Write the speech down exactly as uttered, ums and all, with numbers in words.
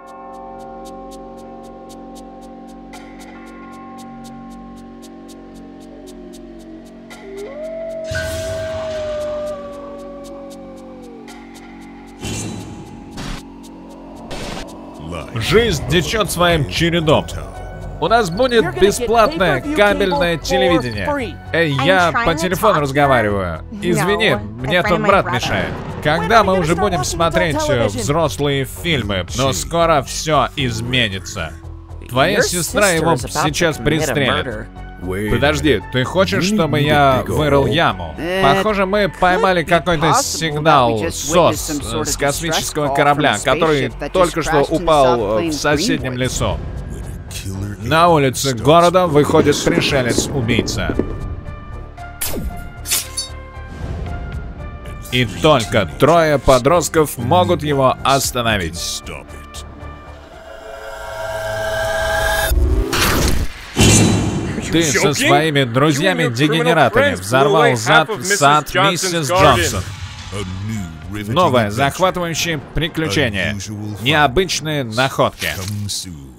Жизнь течет своим чередом. У нас будет бесплатное кабельное телевидение. Эй, я по телефону разговариваю. Извини, мне тут брат мешает. Когда мы уже будем смотреть взрослые фильмы? Но скоро все изменится. Твоя сестра его сейчас пристрелит. Подожди, ты хочешь, чтобы я вырыл яму? Похоже, мы поймали какой-то сигнал СОС с космического корабля, который только что упал в соседнем лесу. На улице города выходит пришелец-убийца. И только трое подростков могут его остановить. Ты со своими друзьями-дегенератами взорвал зад в сад миссис Джонсон. Новое захватывающее приключение. Необычные находки.